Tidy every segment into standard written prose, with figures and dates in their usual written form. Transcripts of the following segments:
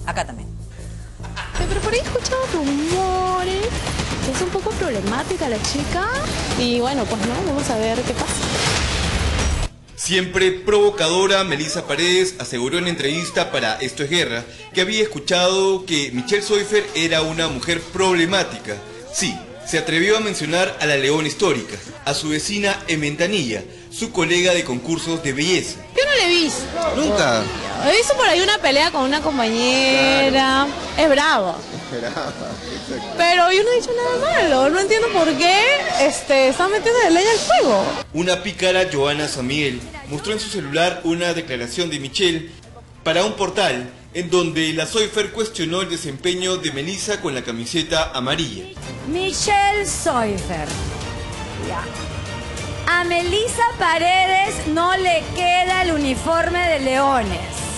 Acá también. Pero por ahí he escuchado rumores que es un poco problemática la chica. Y bueno, pues no, vamos a ver qué pasa. Siempre provocadora, Melissa Paredes aseguró en entrevista para Esto es Guerra que había escuchado que Michelle Soifer era una mujer problemática. Sí, se atrevió a mencionar a la leona histórica, a su vecina en Ventanilla, su colega de concursos de belleza. Yo no le he visto. ¿Nunca? He visto por ahí una pelea con una compañera. Claro. Es brava. Pero yo no he dicho nada malo, no entiendo por qué está metiendo de leña al fuego. Una pícara, Joana Samiel, mostró en su celular una declaración de Michelle para un portal en donde la Soifer cuestionó el desempeño de Melissa con la camiseta amarilla. Michelle Soifer. Ya. A Melissa Paredes no le queda el uniforme de leones.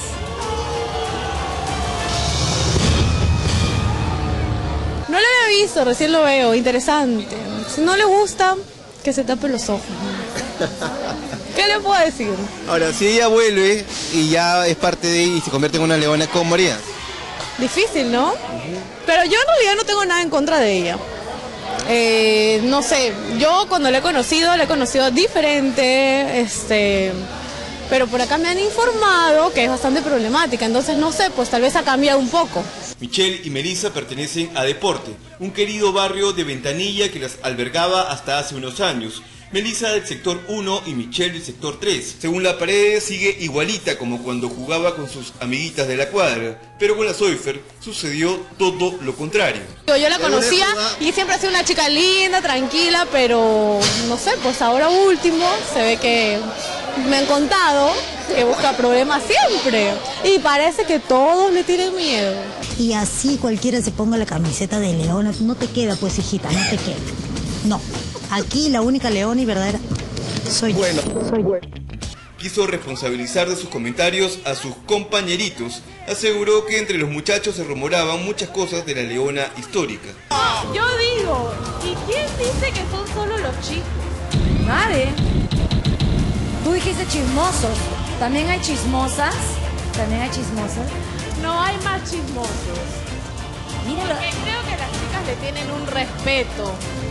No lo había visto, recién lo veo, interesante. Si no le gusta, que se tape los ojos. ¿Qué le puedo decir? Ahora, si ella vuelve y ya es parte de ella y se convierte en una leona, ¿cómo harías? Difícil, ¿no? Pero yo en realidad no tengo nada en contra de ella. No sé, yo cuando la he conocido diferente, pero por acá me han informado que es bastante problemática, entonces no sé, pues tal vez ha cambiado un poco. Michelle y Melissa pertenecen a Deporte, un querido barrio de Ventanilla que las albergaba hasta hace unos años. Melissa del sector 1 y Michelle del sector 3. Según la Paredes, sigue igualita como cuando jugaba con sus amiguitas de la cuadra, pero con la Soifer sucedió todo lo contrario. Yo la conocía y siempre ha sido una chica linda, tranquila, pero no sé, pues ahora último se ve que me han contado que busca problemas siempre y parece que todos le tienen miedo. Y así cualquiera se ponga la camiseta de leona, no te queda pues, hijita, no te queda. No, aquí la única leona y verdadera soy yo. Soy yo. Quiso responsabilizar de sus comentarios a sus compañeritos. Aseguró que entre los muchachos se rumoraban muchas cosas de la leona histórica. Yo digo, ¿y quién dice que son solo los chicos? Nadie. Tú dijiste chismosos. ¿También hay chismosas? ¿También hay chismosas? No hay más chismosos. Míralo. Porque creo que las chicas le tienen un respeto.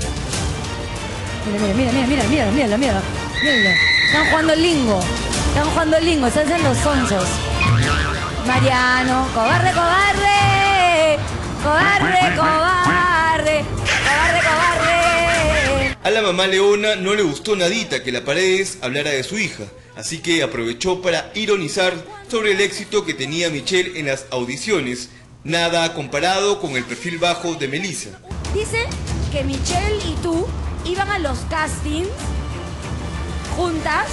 Mira. Están jugando lingo. Están haciendo sonsos. Mariano, cobarde. A la mamá leona no le gustó nadita que la Paredes hablara de su hija, así que aprovechó para ironizar sobre el éxito que tenía Michelle en las audiciones, nada comparado con el perfil bajo de Melissa. Dice que Michelle y tú iban a los castings juntas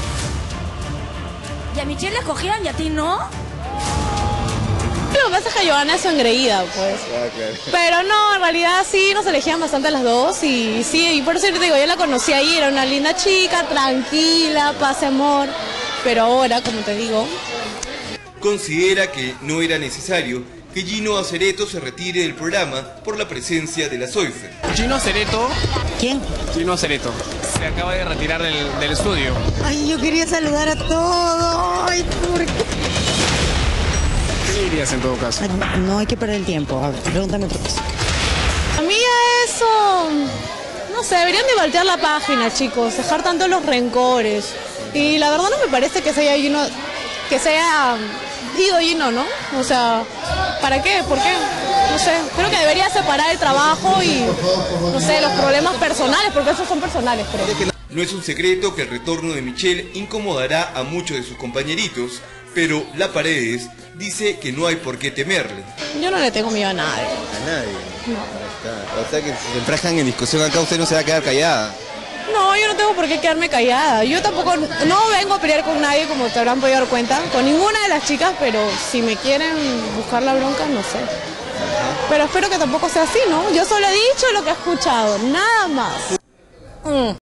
y a Michelle la escogían y a ti no. Lo que pasa es que Joana es su engreída, pues. Pero no, en realidad sí, nos elegían bastante las dos y sí, y por eso te digo, yo la conocí ahí, era una linda chica, tranquila, paz y amor, pero ahora, como te digo... Considera que no era necesario que Gino Acereto se retire del programa por la presencia de la Soifer. Gino Acereto. ¿Quién? Gino Acereto. Se acaba de retirar del estudio. Ay, yo quería saludar a todos. Ay, ¿por qué? ¿Qué le dirías en todo caso? Ay, no hay que perder el tiempo. A ver, pregúntame otra cosa. A mí a eso... No sé, deberían de voltear la página, chicos, dejar tanto los rencores. Y la verdad no me parece que sea Gino... Que sea... Digo Gino, ¿no? O sea, ¿para qué? ¿Por qué? No sé, creo que debería separar el trabajo y, no sé, los problemas personales, porque esos son personales, creo. No es un secreto que el retorno de Michelle incomodará a muchos de sus compañeritos, pero la Paredes dice que no hay por qué temerle. Yo no le tengo miedo a nadie. A nadie. No. O sea que si se enfrascan en discusión acá, usted no se va a quedar callada. No, yo no tengo por qué quedarme callada. Yo tampoco, no vengo a pelear con nadie, como te habrán podido dar cuenta, con ninguna de las chicas, pero si me quieren buscar la bronca, no sé. Pero espero que tampoco sea así, ¿no? Yo solo he dicho lo que he escuchado, nada más.